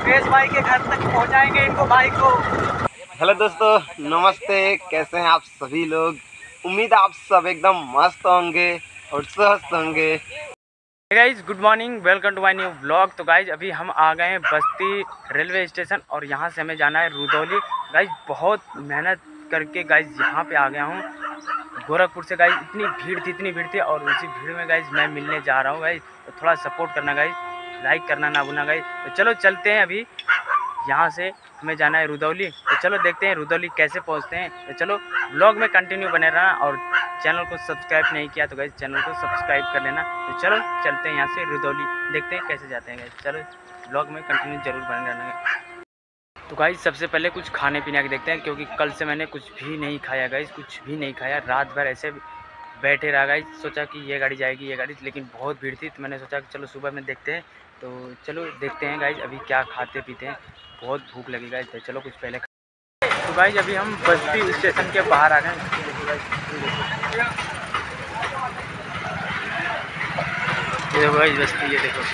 मुकेश भाई के घर तक पहुंचाएंगे इनको भाई को। हेलो दोस्तों, नमस्ते। कैसे हैं आप सभी लोग? उम्मीद आप सब एकदम मस्त होंगे और स्वस्थ होंगे। Guys good morning, welcome to my new vlog. तो गाइज अभी हम आ गए हैं बस्ती रेलवे स्टेशन और यहाँ से हमें जाना है रुदौली। गाइज बहुत मेहनत करके गाइज यहाँ पे आ गया हूँ गोरखपुर से। गाइज इतनी भीड़ थी और उसी भीड़ में गाइज मैं मिलने जा रहा हूँ। गाइज तो थोड़ा सपोर्ट करना गाइज, लाइक करना ना भूलना गाइज। तो चलो चलते हैं, अभी यहाँ से हमें जाना है रुदौली। तो चलो देखते हैं रुदौली कैसे पहुँचते हैं। तो चलो व्लॉग में कंटिन्यू बने रहना और चैनल को सब्सक्राइब नहीं किया तो गाइज चैनल को सब्सक्राइब कर लेना। तो चलो चलते हैं यहाँ से रुदौली, देखते हैं कैसे जाते हैं गाइज। चलो व्लॉग में कंटिन्यू जरूर बने रहना। तो गाइज सबसे पहले कुछ खाने पीने के देखते हैं, क्योंकि कल से मैंने कुछ भी नहीं खाया गाइज, कुछ भी नहीं खाया। रात भर ऐसे बैठे रहा गाइज, सोचा कि ये गाड़ी जाएगी ये गाड़ी, लेकिन बहुत भीड़ थी तो मैंने सोचा कि चलो सुबह में देखते हैं। तो चलो देखते हैं गाइज अभी क्या खाते पीते हैं, बहुत भूख लगी गाइज। तो चलो कुछ पहले। तो गाइज अभी हम बस्ती स्टेशन के बाहर आ गए। ये देखो गाइज बस्ती, ये देखो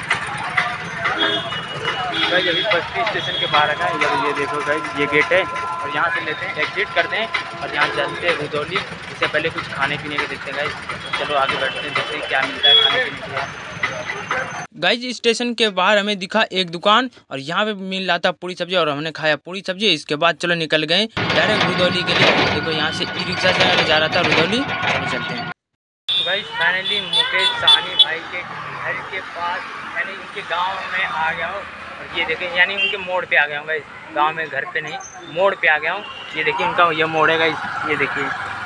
गाइज अभी बस्ती स्टेशन के बाहर आ गए। ये देखो गाइज ये गेट है और यहाँ से लेते हैं एग्जिट करते हैं और यहाँ चलते हैं रुदौली। इससे पहले कुछ खाने पीने के देखते हैं गाइज। चलो आगे बढ़ते हैं, देखते हैं क्या मिलता है खाने पीने के लिए। गाइज स्टेशन के बाहर हमें दिखा एक दुकान और यहाँ पे मिल रहा था पूरी सब्जी और हमने खाया पूरी सब्जी। इसके बाद चलो निकल गए डायरेक्ट रुदौली के लिए। देखो यहाँ से ई रिक्शा से जा रहा था रुदौली। चलो चलते हैं। तो गाइज फाइनली मुकेश साहनी भाई के घर के पास यानी उनके गांव में आ गया हूँ। और ये देखें यानी उनके मोड़ पे आ गया हूँ गाइज, गांव में घर पे नहीं मोड़ पे आ गया हूँ। ये देखिए उनका ये मोड़ है गाइज, ये देखिए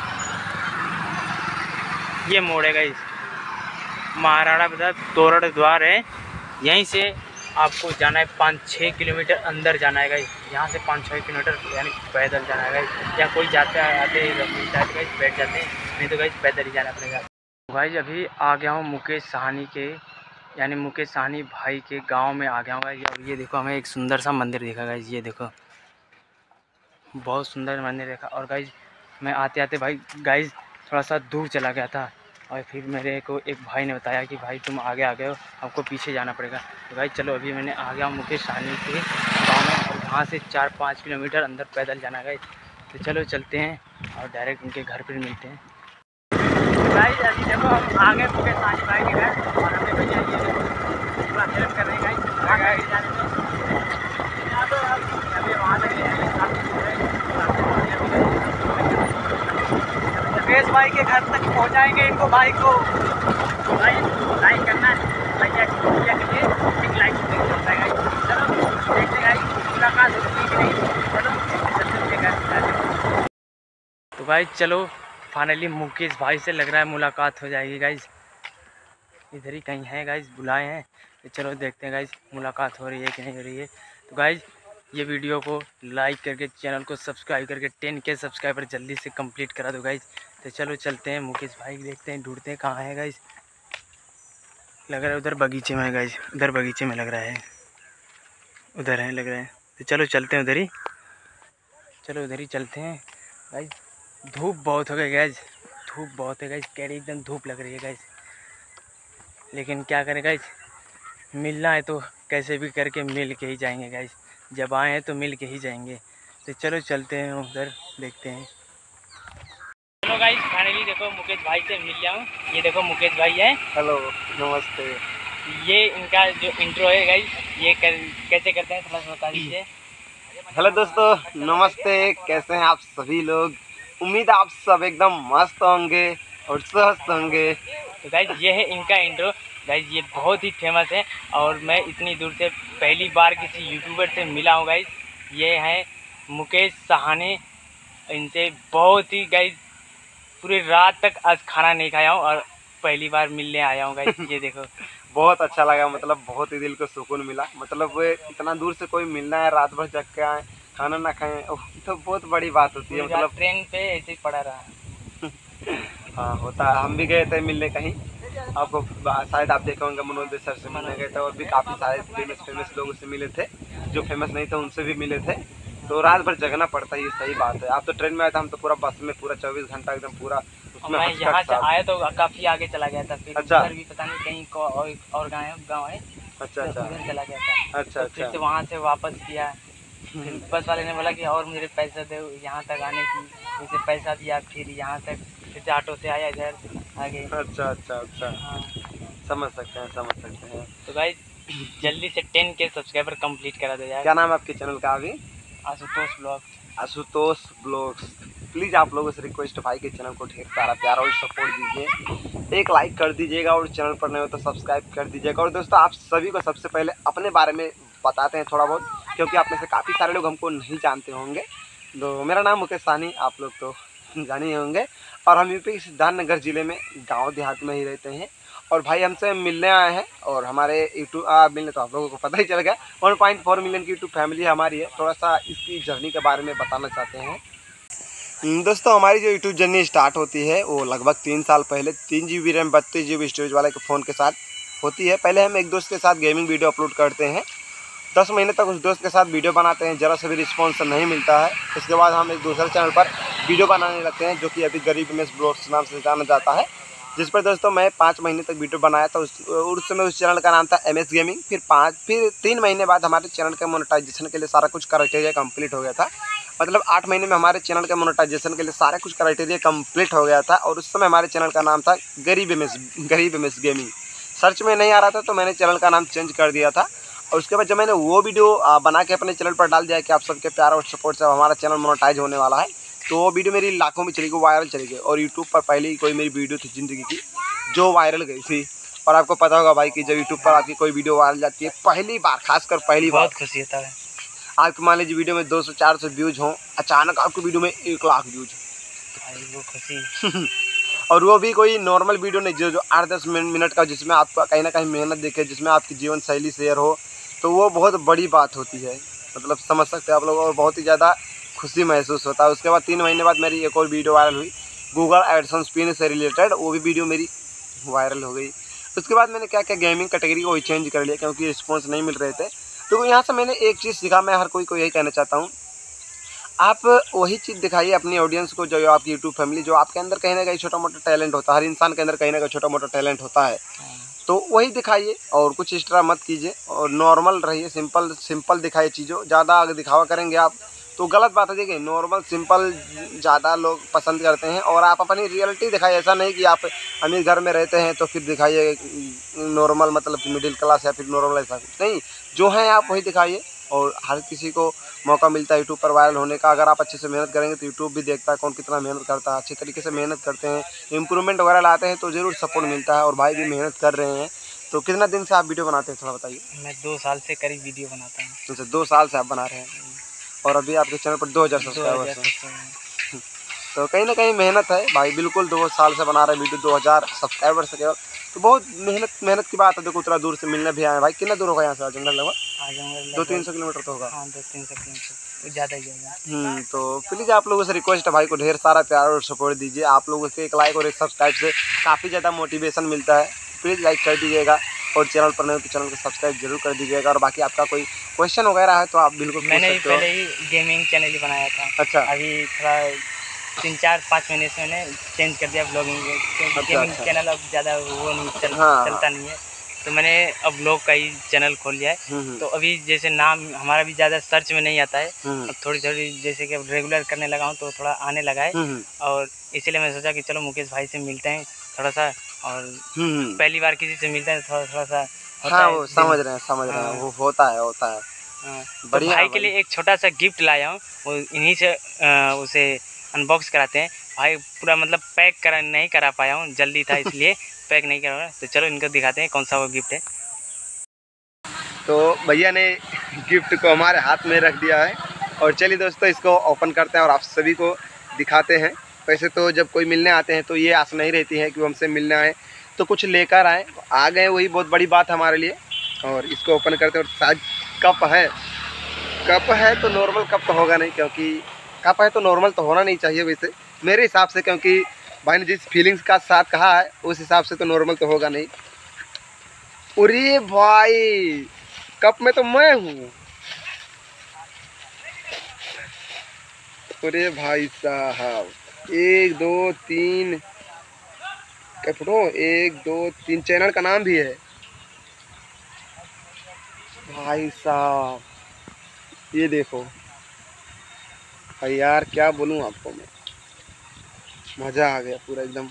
ये मोड़ है गाइज, महाराणा प्रताप तोरण द्वार है। यहीं से आपको जाना है 5-6 किलोमीटर अंदर जाना है गाइज। यहाँ से 5-6 किलोमीटर यानी पैदल जाना है गाइज। या कोई जाते आते मिलता है गाइज बैठ जाते हैं, नहीं तो गाइज पैदल ही जाना पड़ेगा। गाइज अभी आ गया हूँ मुकेश साहनी के यानी मुकेश साहनी भाई के गांव में आ गया हूँ गाइज। और ये देखो हमें एक सुंदर सा मंदिर दिखा गाइज, ये देखो बहुत सुंदर मंदिर देखा। और गाइज मैं आते आते भाई गाइज थोड़ा सा दूर चला गया था और फिर मेरे को एक भाई ने बताया कि भाई तुम आगे आ गए हो, आपको पीछे जाना पड़ेगा। तो गाइज चलो अभी मैंने आ गया हूँ मुकेश साहनी के गाँव में और वहाँ से 4-5 किलोमीटर अंदर पैदल जाना गाइज। तो चलो चलते हैं और डायरेक्ट उनके घर पर मिलते हैं। गाइज अभी देखो हम आ गए मुकेश साहनी भाई के घर और हमें भैया ये पूरा हेल्प कर रहे हैं गाइज जाने में। अभी वहाँ तक मुकेश भाई के घर तक पहुँचाएंगे इनको भाई को। भाई लाइक करना भैया के लिए एक लाइक होता है। चलो देखते गाइज मुलाकात होती है कि नहीं। चलो जल्दी उनके घर। तो गाइज चलो फाइनली मुकेश भाई से लग रहा है मुलाकात हो जाएगी गाइज। इधर ही कहीं है गाइज, बुलाए हैं। तो चलो देखते हैं गाइज मुलाकात हो रही है कि नहीं हो रही है। तो गाइज ये वीडियो को लाइक करके चैनल को सब्सक्राइब करके 10K सब्सक्राइबर जल्दी से कंप्लीट करा दो गाइज। तो चलो चलते हैं मुकेश भाई देखते हैं, ढूंढते हैं कहाँ है गाइज। लग रहा है उधर बगीचे में है गाइज, उधर बगीचे में लग रहा है, उधर है लग रहा है। तो चलो चलते हैं उधर ही, चलो उधर ही चलते हैं गाइज। धूप बहुत हो गई गाइज, धूप बहुत है गाइज, कैरी एकदम धूप लग रही है गाइज। लेकिन क्या करें गाइज, मिलना है तो कैसे भी करके मिल के ही जाएंगे गाइज। जब आए हैं तो मिल के ही जाएंगे। तो चलो चलते हैं उधर देखते हैं। चलो गाइज फाइनली देखो मुकेश भाई से मिल गया हूँ। ये देखो मुकेश भाई है। हेलो नमस्ते। ये इनका जो इंट्रो है गाइज ये कैसे करते हैं थोड़ा सा बता दीजिए। हेलो दोस्तों, नमस्ते। कैसे हैं आप सभी लोग? उम्मीद आप सब एकदम मस्त होंगे और स्वस्थ होंगे। तो गाइज ये है इनका इंट्रो। गाइज ये बहुत ही फेमस है और मैं इतनी दूर से पहली बार किसी यूट्यूबर से मिला हूँ गाइज। ये हैं मुकेश साहनी, इनसे बहुत ही गाइज पूरी रात तक आज खाना नहीं खाया हूँ और पहली बार मिलने आया हूँ गाइज। ये देखो बहुत अच्छा लगा, मतलब बहुत ही दिल को सुकून मिला। मतलब इतना दूर से कोई मिलना है, रात भर जग के आए खाना ना खाएं तो बहुत बड़ी बात होती है। मतलब ट्रेन पे ऐसे ही पड़ा रहा। हाँ होता है। हम भी गए थे मिलने कहीं, आपको शायद आप देखे होंगे मनोज सर से मिलने गए थे और भी काफ़ी सारे फेमस लोगों से मिले थे, जो फेमस नहीं थे उनसे भी मिले थे। तो रात भर जगना पड़ता है, ये सही बात है। आप तो ट्रेन में आए थे, हम तो पूरा बस में पूरा 24 घंटा एकदम पूरा उसमें। मैं यहाँ से आया तो काफ़ी आगे चला गया था, फिर अच्छा उधर भी पता नहीं कहीं और गाँव है अच्छा तो अच्छा उधर चला गया था। अच्छा तो फिर अच्छा। से वहाँ से वापस किया। फिर बस वाले ने बोला कि और मुझे पैसा दो यहाँ तक आने की, उसे पैसा दिया, फिर यहाँ तक फिर से ऑटो से आया इधर आगे। अच्छा अच्छा अच्छा, हाँ। समझ सकते हैं समझ सकते हैं। तो भाई जल्दी से 10K सब्सक्राइबर कंप्लीट करा दो यार। क्या नाम है आपके चैनल का अभी? Ashutosh blog. Ashutosh blogs. Please आप लोगों से रिक्वेस्ट, भाई के चैनल को ढेर सारा प्यार और सपोर्ट दीजिए, एक लाइक कर दीजिएगा और चैनल पर नए हो तो सब्सक्राइब कर दीजिएगा। और दोस्तों आप सभी को सबसे पहले अपने बारे में बताते हैं थोड़ा बहुत, क्योंकि आप में से काफ़ी सारे लोग हमको नहीं जानते होंगे। तो मेरा नाम मुकेश साहनी, आप लोग तो जाने ही होंगे, और हम यूपी के सिद्धार्थनगर ज़िले में गाँव देहात में ही रहते हैं। और भाई हमसे मिलने आए हैं, और हमारे यूट्यूब मिलने तो आप लोगों को पता ही चल गया, 1.4 मिलियन की यूट्यूब फैमिली हमारी है। थोड़ा सा इसकी जर्नी के बारे में बताना चाहते हैं। दोस्तों हमारी जो यूट्यूब जर्नी स्टार्ट होती है वो लगभग 3 साल पहले 3 GB रैम 32 GB स्टोरेज वाले के फ़ोन के साथ होती है। पहले हम एक दोस्त के साथ गेमिंग वीडियो अपलोड करते हैं, 10 महीने तक उस दोस्त के साथ वीडियो बनाते हैं, ज़रा सा भी रिस्पॉन्स नहीं मिलता है। इसके बाद हम एक दूसरे चैनल पर वीडियो बनाने लगते हैं, जो कि अभी गरीब में ब्लॉग्स नाम से जाना जाता है, जिस पर दोस्तों मैं 5 महीने तक वीडियो बनाया था। उस समय उस चैनल का नाम था MS गेमिंग। फिर 3 महीने बाद हमारे चैनल के मोनेटाइजेशन के लिए सारा कुछ क्राइटेरिया कंप्लीट हो गया था। मतलब 8 महीने में हमारे चैनल के मोनेटाइजेशन के लिए सारा कुछ क्राइटेरिया कंप्लीट हो गया था। और उस समय हमारे चैनल का नाम था गरीब MS गेमिंग। सर्च में नहीं आ रहा था तो मैंने चैनल का नाम चेंज कर दिया था। और उसके बाद जब मैंने वो वीडियो बना के अपने चैनल पर डाल दिया कि आप सबके प्यार और सपोर्ट से हमारा चैनल मोनेटाइज होने वाला है, तो वो वीडियो मेरी लाखों में चली गई, वायरल चली गई। और यूट्यूब पर पहली कोई मेरी वीडियो थी ज़िंदगी की जो वायरल गई थी। और आपको पता होगा भाई कि जब यूट्यूब पर आपकी कोई वीडियो वायरल जाती है पहली बार, खासकर पहली बार, बहुत खुशी होता है। आपके मान लीजिए वीडियो में 200-400 व्यूज़ हों, अचानक आपकी वीडियो में 1 लाख व्यूज़। भाई वो खुशी। और वो भी कोई नॉर्मल वीडियो नहीं, जो 8-10 मिनट का, जिसमें आपका कहीं ना कहीं मेहनत दिखे, जिसमें आपकी जीवन शैली शेयर हो, तो वो बहुत बड़ी बात होती है। मतलब समझ सकते हैं आप लोग, और बहुत ही ज़्यादा खुशी महसूस होता है। उसके बाद 3 महीने बाद मेरी एक और वीडियो वायरल हुई गूगल एडसेंस पिन से रिलेटेड, वो भी वीडियो मेरी वायरल हो गई। उसके बाद मैंने क्या क्या गेमिंग कैटेगरी को ही चेंज कर लिया, क्योंकि रिस्पॉन्स नहीं मिल रहे थे। तो यहाँ से मैंने एक चीज़ सीखा, मैं हर कोई को यही कहना चाहता हूँ, आप वही चीज़ दिखाइए अपनी ऑडियंस को, जो आपकी यूट्यूब फैमिली, जो आपके अंदर कहीं ना कहीं छोटा मोटा टैलेंट होता है, हर इंसान के अंदर कहीं ना कहीं छोटा मोटा टैलेंट होता है, तो वही दिखाइए और कुछ एक्स्ट्रा मत कीजिए, और नॉर्मल रहिए, सिंपल दिखाइए चीज़ों। ज़्यादा अगर दिखावा करेंगे आप तो गलत बात है। देखिए नॉर्मल सिंपल ज़्यादा लोग पसंद करते हैं, और आप अपनी रियलिटी दिखाइए। ऐसा नहीं कि आप अमीर घर में रहते हैं तो फिर दिखाइए नॉर्मल, मतलब मिडिल क्लास या फिर नॉर्मल, ऐसा कुछ नहीं। जो है आप वही दिखाइए, और हर किसी को मौका मिलता है यूट्यूब पर वायरल होने का। अगर आप अच्छे से मेहनत करेंगे तो यूट्यूब भी देखता है कौन कितना मेहनत करता है। अच्छे तरीके से मेहनत करते हैं, इम्प्रूवमेंट वगैरह लाते हैं तो ज़रूर सपोर्ट मिलता है। और भाई भी मेहनत कर रहे हैं। तो कितना दिन से आप वीडियो बनाते हैं, थोड़ा बताइए। मैं 2 साल से करीब वीडियो बनाता हूँ। तो 2 साल से आप बना रहे हैं, और अभी आपके चैनल पर 2000 सब्सक्राइबर्स हैं। तो कहीं ना कहीं मेहनत है भाई, बिल्कुल 2 साल से बना रहे हैं वीडियो, 2000 सब्सक्राइबर्स केवल, तो बहुत मेहनत की बात है। देखो उतना दूर से मिलने भी आए भाई। कितना दूर होगा यहाँ से जंगल? लगभग 200-300 किलोमीटर तो होगा। हाँ 200-300 किलोमीटर, ज़्यादा ही होगा। तो प्लीज़ आप लोगों से रिक्वेस्ट है भाई को ढेर सारा प्यार और सपोर्ट दीजिए। आप लोगों से एक लाइक और एक सब्सक्राइब से काफ़ी ज़्यादा मोटिवेशन मिलता है। प्लीज़ लाइक कर दीजिएगा, और चैनल पर नहीं हो तो चैनल को सब्सक्राइब जरूर कर दीजिएगा। और बाकी आपका कोई क्वेश्चन वगैरह है तो आप बिल्कुल पूछ मैंने सकते हो। पहले ही गेमिंग चैनल ही बनाया था। अच्छा। अभी थोड़ा 3-4-5 महीने से मैंने चेंज कर दिया ब्लॉगिंग, क्योंकि गेमिंग चैनल अब ज़्यादा वो नहीं चलता नहीं है, तो मैंने अब ब्लॉग का ही चैनल खोल लिया है। तो अभी जैसे नाम हमारा भी ज़्यादा सर्च में नहीं आता है, अब थोड़ी जैसे कि अब रेगुलर करने लगा हूँ तो थोड़ा आने लगा है। और इसीलिए मैं सोचा कि चलो मुकेश भाई से मिलते हैं थोड़ा सा, और पहली बार किसी से मिलते हैं थोड़ा सा हाँ, वो समझ रहे हैं, वो होता है। तो भाई के लिए एक छोटा सा गिफ्ट लाया हूँ, वो इन्हीं से उसे अनबॉक्स कराते हैं। भाई पूरा मतलब पैक नहीं करा पाया हूँ, जल्दी था इसलिए पैक नहीं करा। तो चलो इनको दिखाते हैं कौन सा वो गिफ्ट है। तो भैया ने गिफ्ट को हमारे हाथ में रख दिया है, और चलिए दोस्तों इसको ओपन करते हैं और आप सभी को दिखाते हैं। वैसे तो जब कोई मिलने आते हैं तो ये आस नहीं रहती है कि वो हमसे मिलने आए तो कुछ लेकर आए, आ गए वही बहुत बड़ी बात है हमारे लिए। और इसको ओपन करते हैं, और शायद कप है तो नॉर्मल कप तो होगा नहीं, क्योंकि कप है तो नॉर्मल तो होना नहीं चाहिए वैसे मेरे हिसाब से, क्योंकि भाई ने जिस फीलिंग्स का साथ कहा है उस हिसाब से तो नॉर्मल तो होगा नहीं। अरे भाई कप में तो मैं हूँ। अरे भाई साहब 1 2 3 क्या फोटो, 1 2 3 चैनल का नाम भी है। भाई साहब ये देखो भाई यार, क्या बोलूं आपको मैं, मजा आ गया पूरा एकदम।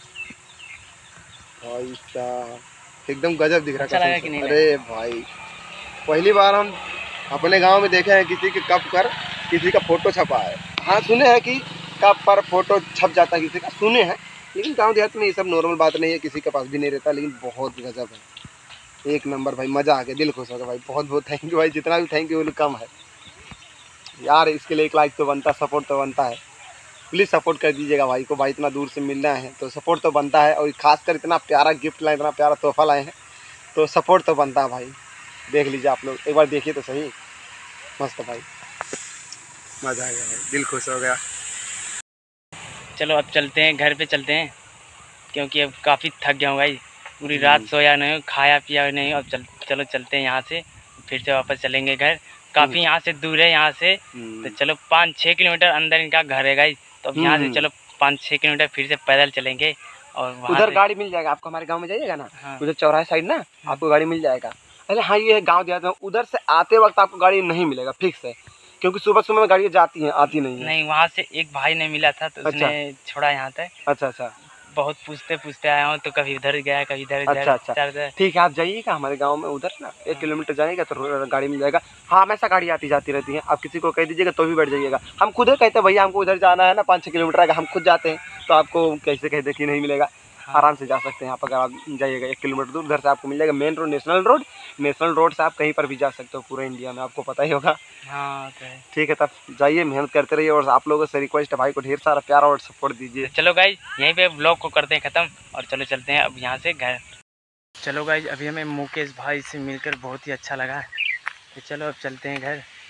भाई साहब एकदम गजब दिख रहा अच्छा कसम लगा से। कि नहीं अरे भाई पहली बार हम अपने गांव में देखे हैं किसी के कप पर किसी का फोटो छपा है। हाँ सुने हैं कि कप पर फोटो छप जाता है किसी का, सुने हैं, लेकिन गांव देहात में ये सब नॉर्मल बात नहीं है, किसी के पास भी नहीं रहता। लेकिन बहुत गजब है, एक नंबर भाई, मज़ा आ गया, दिल खुश हो गया भाई। बहुत बहुत थैंक यू भाई, जितना भी थैंक यू कम है यार। इसके लिए एक लाइक तो बनता, सपोर्ट तो बनता है। प्लीज़ सपोर्ट कर दीजिएगा भाई को, भाई इतना दूर से मिलना है तो सपोर्ट तो बनता है। और खासकर इतना प्यारा गिफ्ट लाए, इतना प्यारा तोहफा लाए हैं तो सपोर्ट तो बनता है भाई। देख लीजिए आप लोग, एक बार देखिए तो सही, मस्त भाई, मज़ा आ गया भाई, दिल खुश हो गया। चलो अब चलते हैं, घर पे चलते हैं, क्योंकि अब काफ़ी थक गया हूँ भाई। पूरी रात सोया नहीं, खाया पिया नहीं। अब चलो चलते हैं यहाँ से, फिर से वापस चलेंगे घर। काफ़ी यहाँ से दूर है यहाँ से, तो चलो 5-6 किलोमीटर अंदर इनका घर है गाइस। तो अब यहाँ से चलो 5-6 किलोमीटर फिर से पैदल चलेंगे। और उधर गाड़ी मिल जाएगा आपको, हमारे गांव में जाइएगा ना, हाँ। उधर चौराहे साइड ना आपको गाड़ी मिल जाएगा। अरे हाँ ये है गांव देहात में, उधर से आते वक्त आपको गाड़ी नहीं मिलेगा फिक्स है, क्योंकि सुबह सुबह में गाड़ी जाती हैं, आती नहीं है। नहीं, वहाँ से एक भाई ने मिला था तो उसने छोड़ा यहाँ तक। अच्छा अच्छा, बहुत पूछते पूछते आया हूँ, तो कभी उधर गया कभी इधर। अच्छा ठीक है, आप जाइएगा हमारे गांव में, उधर ना 1 किलोमीटर जाएगा तो गाड़ी मिल जाएगा। हाँ हमेशा गाड़ी आती जाती रहती है, आप किसी को कह दीजिएगा तो भी बैठ जाइएगा। हम खुद ही कहते हैं भैया हमको उधर जाना है ना, 5-6 किलोमीटर आएगा, हम खुद जाते हैं, तो आपको कैसे कहते कि नहीं मिलेगा। आराम से जा सकते हैं आप, अगर आप जाइएगा 1 किलोमीटर दूर, उधर से आपको मिल जाएगा मेन रोड, नेशनल रोड से आप कहीं पर भी जा सकते हो पूरे इंडिया में, आपको पता ही होगा। हाँ ठीक है, तब जाइए, मेहनत करते रहिए। और आप लोगों से रिक्वेस्ट है भाई को ढेर सारा प्यार और सपोर्ट दीजिए। चलो गाइज यहीं पे ब्लॉग को करते हैं ख़त्म, और चलो चलते हैं अब यहाँ से घर। चलो गाइज अभी हमें मुकेश भाई से मिलकर बहुत ही अच्छा लगा, तो चलो अब चलते हैं घर।